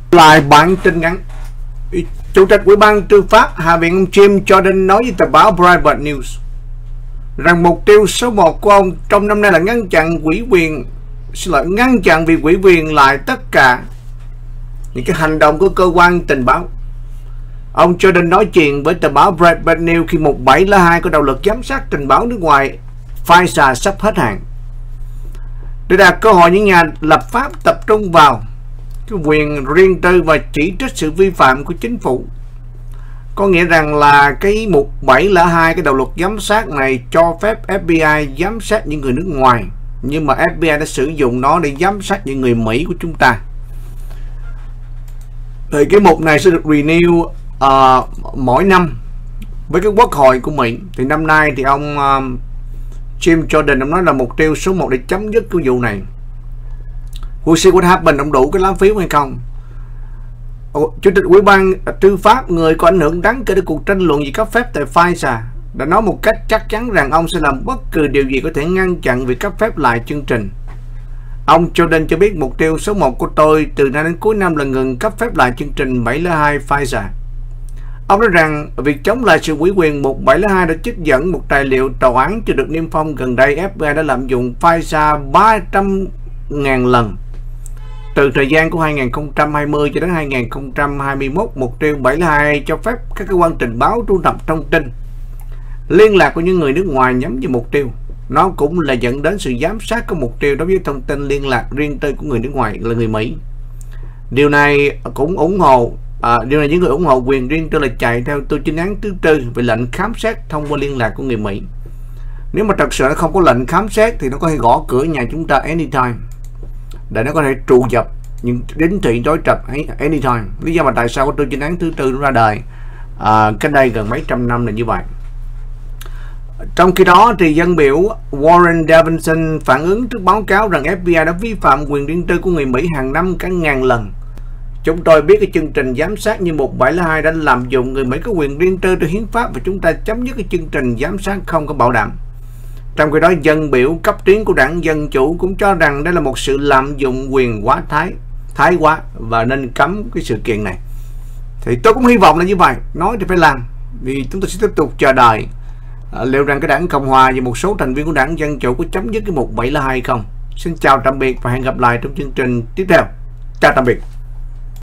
Lại bản tin ngắn. Chủ tịch Ủy ban Tư pháp Hạ viện ông Jim Jordan nói với tờ báo Breitbart News rằng mục tiêu số 1 của ông trong năm nay là ngăn chặn việc ủy quyền lại tất cả những cái hành động của cơ quan tình báo. Ông Jordan nói chuyện với tờ báo Breitbart News khi 1702 có đạo luật giám sát tình báo nước ngoài FISA sắp hết hạn, để đạt cơ hội những nhà lập pháp tập trung vào cái quyền riêng tư và chỉ trích sự vi phạm của chính phủ. Có nghĩa rằng là cái mục 702, cái đạo luật giám sát này cho phép FBI giám sát những người nước ngoài, nhưng mà FBI đã sử dụng nó để giám sát những người Mỹ của chúng ta. Thì cái mục này sẽ được renew mỗi năm với cái quốc hội của Mỹ. Thì năm nay thì ông Jim Jordan ông nói là mục tiêu số 1 để chấm dứt cái vụ này. We'll see what happens, ông đủ cái lá phiếu hay không? Chủ tịch Ủy ban Tư pháp, người có ảnh hưởng đáng kể đến cuộc tranh luận về cấp phép tại FISA, đã nói một cách chắc chắn rằng ông sẽ làm bất cứ điều gì có thể ngăn chặn việc cấp phép lại chương trình. Ông Jordan cho biết mục tiêu số 1 của tôi từ nay đến cuối năm là ngừng cấp phép lại chương trình 702 FISA. Ông nói rằng việc chống lại sự ủy quyền mục 702 đã trích dẫn một tài liệu tòa án chưa được niêm phong gần đây. FBI đã lạm dụng FISA 300.000 lần từ thời gian của 2020 cho đến 2021. Mục tiêu 702 cho phép các cơ quan tình báo thu thập thông tin liên lạc của những người nước ngoài nhắm vào mục tiêu. Nó cũng là dẫn đến sự giám sát của mục tiêu đối với thông tin liên lạc riêng tư của người nước ngoài là người Mỹ. Điều này cũng ủng hộ những người ủng hộ quyền riêng tư là chạy theo tu chính án thứ tư về lệnh khám xét thông qua liên lạc của người Mỹ. Nếu mà thật sự nó không có lệnh khám xét thì nó có thể gõ cửa nhà chúng ta anytime, để nó có thể trụ dập những đính thị đối trật anytime. Lý do mà tại sao có tu chính án thứ tư nó ra đời cách đây gần mấy trăm năm là như vậy. Trong khi đó thì dân biểu Warren Davidson phản ứng trước báo cáo rằng FBI đã vi phạm quyền riêng tư của người Mỹ hàng năm cả ngàn lần. Chúng tôi biết cái chương trình giám sát như mục 702 đã lạm dụng người Mỹ có quyền riêng tư theo hiến pháp, và chúng ta chấm dứt cái chương trình giám sát không có bảo đảm. Trong khi đó, dân biểu cấp tiến của đảng Dân Chủ cũng cho rằng đây là một sự lạm dụng quyền quá thái quá và nên cấm cái sự kiện này. Thì tôi cũng hy vọng là như vậy. Nói thì phải làm. Vì chúng tôi sẽ tiếp tục chờ đợi liệu rằng cái đảng Cộng Hòa và một số thành viên của đảng Dân Chủ có chấm dứt cái mục 702 hay không. Xin chào tạm biệt và hẹn gặp lại trong chương trình tiếp theo. Chào tạm biệt.